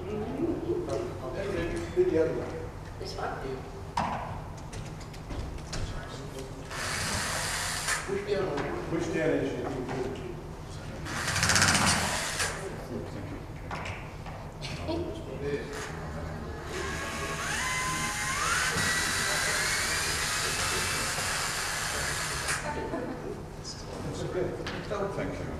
The other way. This one? Push down as you do. Thank you.